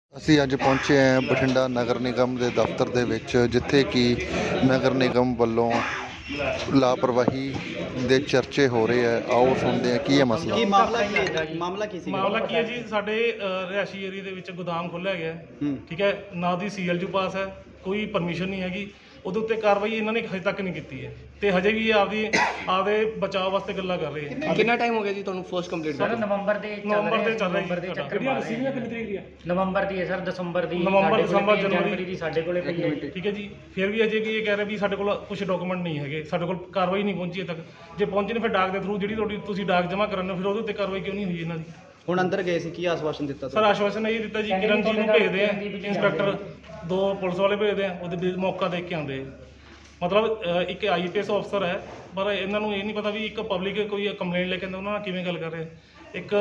ਅਸੀਂ ਅੱਜ ਪਹੁੰਚੇ ਹਾਂ ਬਠਿੰਡਾ ਨਗਰ ਨਿਗਮ ਦੇ ਦਫ਼ਤਰ ਦੇ ਵਿੱਚ, ਜਿੱਥੇ ਕਿ ਨਗਰ ਨਿਗਮ ਵੱਲੋਂ ਲਾਪਰਵਾਹੀ ਦੇ ਚਰਚੇ ਹੋ ਰਹੇ ਹੈ। ਆਓ ਸੁਣਦੇ ਹਾਂ ਕੀ ਹੈ ਮਸਲਾ। ਮਾਮਲਾ ਕੀ ਹੈ ਜੀ, ਸਾਡੇ ਰਿਹਾਇਸ਼ੀ ਏਰੀਏ ਦੇ ਵਿੱਚ ਗੋਦਾਮ ਖੋਲ੍ਹਿਆ ਗਿਆ, ਠੀਕ ਹੈ, ਨਾ ਦੀ CLU ਪਾਸ ਹੈ, ਕੋਈ ਪਰਮਿਸ਼ਨ ਨਹੀਂ ਹੈਗੀ। ਉਹਦੇ ਉੱਤੇ ਕਾਰਵਾਈ ਇਹਨਾਂ ਨੇ ਹਜੇ ਤੱਕ ਨਹੀਂ ਕੀਤੀ ਹੈ ਤੇ ਹਜੇ ਵੀ ਇਹ ਆਪਦੇ ਬਚਾਅ ਵਾਸਤੇ ਗੱਲਾਂ ਕਰ ਰਹੇ ਹੈ। ਕਿੰਨਾ ਟਾਈਮ ਹੋ ਗਿਆ ਜੀ ਤੁਹਾਨੂੰ ਫੋਰਸ ਕੰਪਲੀਟ ਸਰ? ਨਵੰਬਰ ਦੇ ਚੱਲ ਨਵੰਬਰ ਰਿਹਾ ਦੇ ਚੱਲ ਰਹੀ ਨਵੰਬਰ ਦੇ ਚੱਕਰ ਕਿਹੜੀ ਰਸੀਦ ਕਿੰਨੀ ਤਰੀਕ ਦੀ ਹੈ? ਨਵੰਬਰ ਦੀ ਹੈ ਸਰ, ਦਸੰਬਰ ਦੀ, ਨਵੰਬਰ, ਦਸੰਬਰ, ਜਨਵਰੀ ਦੀ ਸਾਡੇ ਕੋਲੇ ਪਈ ਹੈ। ਠੀਕ ਹੈ ਜੀ, ਫਿਰ ਵੀ ਅਜੇ ਵੀ ਇਹ ਕਹਿ ਰਹੇ ਵੀ ਸਾਡੇ ਕੋਲ ਕੁਝ ਡਾਕੂਮੈਂਟ ਨਹੀਂ ਹੈਗੇ, ਸਾਡੇ ਕੋਲ ਕਾਰਵਾਈ ਨਹੀਂ ਪਹੁੰਚੀ ਅਜੇ ਤੱਕ। ਜੇ ਪਹੁੰਚੀ ਨੇ ਫਿਰ ਡਾਕ ਦੇ ਥਰੂ ਜਿਹੜੀ ਤੁਸੀਂ ਡਾਕ ਜਮ੍ਹਾਂ ਕਰਾਉਂਦੇ ਹੋ, ਫਿਰ ਉਹਦੇ ਉੱਤੇ ਕਾਰਵਾਈ ਕਿਉਂ ਨਹੀਂ ਹੋਈ ਇਹਨਾਂ ਦੀ? ਹੁਣ ਅੰਦਰ ਗਏ ਸੀ, ਕੀ ਆਸ਼ਵਾਸਨ ਦਿੱਤਾ ਸਰ? ਆਸ਼ਵਾਸਨ ਇਹ ਦਿੱਤਾ ਜੀ, ਕਿਰਨ ਜੀ ਨੂੰ ਭੇਜਦੇ ਆ, ਇੰਸਪੈਕਟਰ 2 ਪੁਲਿਸ ਵਾਲੇ ਭੇਜਦੇ ਆ, ਉਹਦੇ ਮੌਕਾ ਦੇਖ ਕੇ ਆਉਂਦੇ ਆ। ਮਤਲਬ ਇੱਕ IPS ਅਫਸਰ ਹੈ, ਪਰ ਇਹਨਾਂ ਨੂੰ ਇਹ ਨਹੀਂ ਪਤਾ ਵੀ ਇੱਕ ਪਬਲਿਕ ਕੋਈ ਕੰਪਲੇਂਟ ਲੈ ਕੇ ਆਉਂਦਾ ਉਹਨਾਂ ਨਾਲ ਕਿਵੇਂ ਗੱਲ ਕਰ ਰਿਹਾ। ਇੱਕ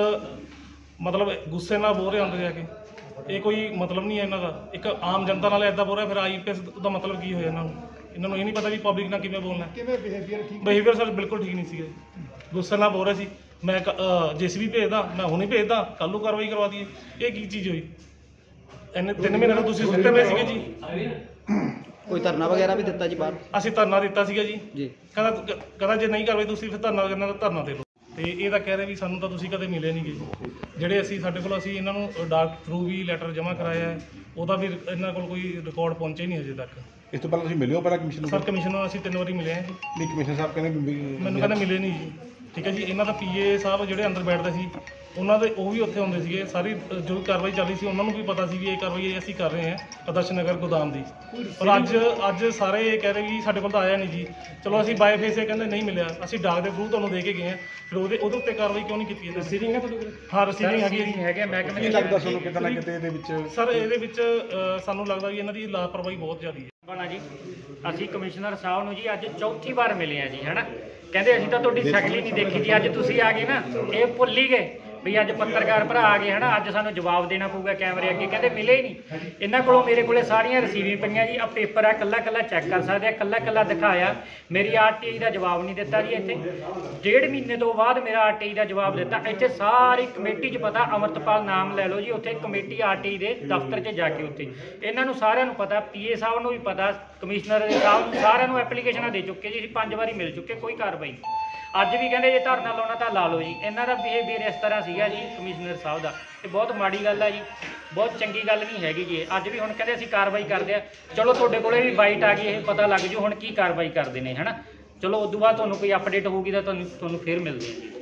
ਮਤਲਬ ਗੁੱਸੇ ਨਾਲ ਬੋਲ ਰਹੇ ਹੁੰਦੇ ਜਾ ਕੇ, ਇਹ ਕੋਈ ਮਤਲਬ ਨਹੀਂ ਹੈ ਇਹਨਾਂ ਦਾ। ਇੱਕ ਆਮ ਜਨਤਾ ਨਾਲ ਇੱਦਾਂ ਬੋਲ ਰਿਹਾ, ਫਿਰ IPS ਦਾ ਮਤਲਬ ਕੀ ਹੋਇਆ ਇਹਨਾਂ ਨੂੰ ਇਹ ਨਹੀਂ ਪਤਾ ਵੀ ਪਬਲਿਕ ਨਾਲ ਕਿਵੇਂ ਬੋਲਣਾ। ਬਿਹੇਵੀਅਰ ਸਰ ਬਿਲਕੁਲ ਠੀਕ ਨਹੀਂ ਸੀਗਾ, ਗੁੱਸੇ ਨਾਲ ਬੋਲ ਰਹੇ ਸੀ। ਮੈਂ JCB ਭੇਜਦਾ, ਮੈਂ ਹੁਣੇ ਭੇਜਦਾ, ਕੱਲ੍ਹ ਨੂੰ ਕਾਰਵਾਈ ਕਰਵਾ ਦਈਏ। ਇਹ ਕੀ ਚੀਜ਼ ਹੋਈ? ਇੰਨੇ 3 ਮਹੀਨੇ ਤੋਂ ਤੁਸੀਂ ਸੁੱਤੇ ਪਏ ਸੀਗੇ ਜੀ। ਕੋਈ ਧਰਨਾ ਵਗੈਰਾ ਵੀ ਦਿੱਤਾ ਜੀ ਬਾਹਰ? ਅਸੀਂ ਧਰਨਾ ਦਿੱਤਾ ਸੀਗਾ ਜੀ। ਜੀ ਕਹਿੰਦਾ ਜੇ ਨਹੀਂ ਕਾਰਵਾਈ ਤੁਸੀਂ ਫਿਰ ਧਰਨਾ ਕਰਨਾ ਤਾਂ ਧਰਨਾ ਦੇ ਲਓ। ਤੇ ਇਹ ਤਾਂ ਕਹਿ ਰਹੇ ਵੀ ਸਾਨੂੰ ਤਾਂ ਤੁਸੀਂ ਕਦੇ ਮਿਲੇ ਨਹੀਂ ਗਏ। ਜਿਹੜੇ ਸਾਡੇ ਕੋਲ ਅਸੀਂ ਇਹਨਾਂ ਨੂੰ ਡਾਕ ਥਰੂ ਵੀ ਲੈਟਰ ਜਮ੍ਹਾਂ ਕਰਾਇਆ ਹੈ, ਉਹਦਾ ਵੀ ਇਹਨਾਂ ਕੋਲ ਕੋਈ ਰਿਕਾਰਡ ਪਹੁੰਚੇ ਨਹੀਂ ਅਜੇ ਤੱਕ। ਇਸ ਤੋਂ ਪਹਿਲਾਂ ਤੁਸੀਂ ਮਿਲਿਓ ਪਹਿਲਾਂ ਕਮਿਸ਼ਨ ਨੂੰ? ਸਰ ਕਮਿਸ਼ਨ ਨੂੰ ਅਸੀਂ 3 ਵਾਰੀ ਮਿਲੇ ਹਾਂ ਜੀ। ਨਹੀਂ, ਕਮਿਸ਼ਨ ਸਾਹਿਬ ਕਹਿੰਦੇ ਮੈਨੂੰ ਕਹਿੰਦੇ ਮਿਲੇ ਨਹੀਂ ਜੀ। ਠੀਕ ਹੈ ਜੀ, ਇਹਨਾਂ ਦਾ PA ਸਾਹਿਬ ਜਿਹੜੇ ਅੰਦਰ ਬੈਠਦੇ ਸੀ, ਉਹਨਾਂ ਦੇ ਉਹ ਵੀ ਉੱਥੇ ਹੁੰਦੇ ਸੀਗੇ। ਸਾਰੀ ਜੋ ਕਾਰਵਾਈ ਚੱਲ ਰਹੀ ਸੀ ਉਹਨਾਂ ਨੂੰ ਵੀ ਪਤਾ ਸੀ ਵੀ ਇਹ ਕਾਰਵਾਈ ਅਸੀਂ ਕਰ ਰਹੇ ਹਾਂ ਆਦਰਸ਼ ਨਗਰ ਗੋਦਾਮ ਦੀ। ਪਰ ਅੱਜ ਸਾਰੇ ਇਹ ਕਹਿ ਰਹੇ ਵੀ ਸਾਡੇ ਕੋਲ ਤਾਂ ਆਇਆ ਨਹੀਂ ਜੀ। ਚਲੋ ਅਸੀਂ ਬਾਏ ਫੇਸ ਇਹ ਕਹਿੰਦੇ ਨਹੀਂ ਮਿਲਿਆ, ਅਸੀਂ ਡਾਕ ਦੇ ਥਰੂ ਤੁਹਾਨੂੰ ਦੇ ਕੇ ਗਏ ਹਾਂ, ਫਿਰ ਉਹਦੇ ਉੱਤੇ ਕਾਰਵਾਈ ਕਿਉਂ ਨਹੀਂ ਕੀਤੀ? ਰਸੀਵਿੰਗ ਹੈ ਤੁਹਾਡੇ ਕੋਲ? ਹਾਂ, ਰਸੀਵਿੰਗ ਹੈਗੀ ਹੈ। ਮਹਿਕਮੇ ਕੀ ਲੱਗਦਾ ਤੁਹਾਨੂੰ ਕਿਤੇ ਨਾ ਕਿਤੇ ਇਹਦੇ ਵਿੱਚ? ਸਰ ਇਹਦੇ ਵਿੱਚ ਸਾਨੂੰ ਲੱਗਦਾ ਵੀ ਇਹਨਾਂ ਦੀ ਲਾਪਰਵਾਹੀ ਬਹੁਤ ਜ਼ਿਆਦਾ ਹੈ। ਬਣਾ ਜੀ, ਅਸੀਂ ਕਮਿਸ਼ਨਰ ਸਾਹਿਬ ਨੂੰ ਜੀ ਅੱਜ ਚੌਥੀ ਵਾਰ ਮਿਲੇ ਆ ਜੀ, ਹੈ ਨਾ। ਕਹਿੰਦੇ ਅਸੀਂ ਤਾਂ ਤੁਹਾਡੀ ਸ਼ਕਲ ਹੀ ਨਹੀਂ ਦੇਖੀ ਜੀ। ਅੱਜ ਤੁਸੀਂ ਆ ਗਏ ਨਾ, ਇਹ ਭੁੱਲ ਹੀ ਗਏ ਵੀ ਅੱਜ ਪੱਤਰਕਾਰ ਭਰਾ ਆ ਗਏ, ਹੈ ਨਾ। ਅੱਜ ਸਾਨੂੰ ਜਵਾਬ ਦੇਣਾ ਪਊਗਾ ਕੈਮਰੇ ਅੱਗੇ। ਕਹਿੰਦੇ ਮਿਲੇ ਹੀ ਨਹੀਂ। ਇਹਨਾਂ ਕੋਲੋਂ ਮੇਰੇ ਕੋਲੇ ਸਾਰੀਆਂ ਰਸੀਵਿੰਗ ਪਈਆਂ ਜੀ। ਆ ਪੇਪਰ ਆ, ਕੱਲਾ ਚੈੱਕ ਕਰ ਸਕਦੇ ਆ, ਕੱਲਾ ਦਿਖਾਇਆ। ਮੇਰੀ RTI ਦਾ ਜਵਾਬ ਨਹੀਂ ਦਿੱਤਾ ਜੀ। ਇੱਥੇ 1.5 ਮਹੀਨੇ ਤੋਂ ਬਾਅਦ ਮੇਰਾ RTI ਦਾ ਜਵਾਬ ਦਿੱਤਾ। ਇੱਥੇ ਸਾਰੀ ਕਮੇਟੀ 'ਚ ਪਤਾ, ਅਮਰਤਪਾਲ ਨਾਮ ਲੈ ਲਓ ਜੀ, ਉੱਥੇ ਕਮੇਟੀ RTI ਦੇ ਦਫ਼ਤਰ 'ਚ ਜਾ ਕੇ ਉੱਥੇ ਇਹਨਾਂ ਨੂੰ ਸਾਰਿਆਂ ਨੂੰ ਪਤਾ, PA ਸਾਹਿਬ ਨੂੰ ਵੀ ਪਤਾ, ਕਮਿਸ਼ਨਰ ਦੇ ਸਾਹਿਬ ਨੂੰ, ਸਾਰਿਆਂ ਨੂੰ ਐਪਲੀਕੇਸ਼ਨਾਂ ਦੇ ਚੁੱਕੇ ਜੀ। ਅਸੀਂ 5 ਵਾਰੀ ਮਿਲ ਚੁੱਕੇ, ਕੋਈ ਕਾਰਵਾਈ ਨਹੀਂ। ਅੱਜ ਵੀ ਕਹਿੰਦੇ ਜੇ ਧਰਨਾ ਲਾਉਣਾ ਤਾਂ ਲਾ ਲਓ ਜੀ। ਇਹਨਾਂ ਦਾ ਬਿਹੇਵੀਅਰ ਇਸ ਤਰ੍ਹਾਂ ਸੀਗਾ ਜੀ ਕਮਿਸ਼ਨਰ ਸਾਹਿਬ ਦਾ, ਇਹ ਬਹੁਤ ਮਾੜੀ ਗੱਲ ਹੈ ਜੀ, ਬਹੁਤ ਚੰਗੀ ਗੱਲ ਨਹੀਂ ਹੈਗੀ ਜੀ। ਅੱਜ ਵੀ ਹੁਣ ਕਹਿੰਦੇ ਅਸੀਂ ਕਾਰਵਾਈ ਕਰਦੇ ਆ। ਚਲੋ ਤੁਹਾਡੇ ਕੋਲੇ ਵੀ ਬਾਈਟ ਆ ਗਈ, ਇਹ ਪਤਾ ਲੱਗ ਜੂ ਹੁਣ ਕੀ ਕਾਰਵਾਈ ਕਰਦੇ ਨੇ, ਹੈ ਨਾ। ਚਲੋ ਉਦੋਂ ਬਾਅਦ ਤੁਹਾਨੂੰ ਕੋਈ ਅਪਡੇਟ ਹੋਊਗੀ ਤਾਂ ਤੁਹਾਨੂੰ ਫਿਰ ਮਿਲਦੇ ਆ ਜੀ।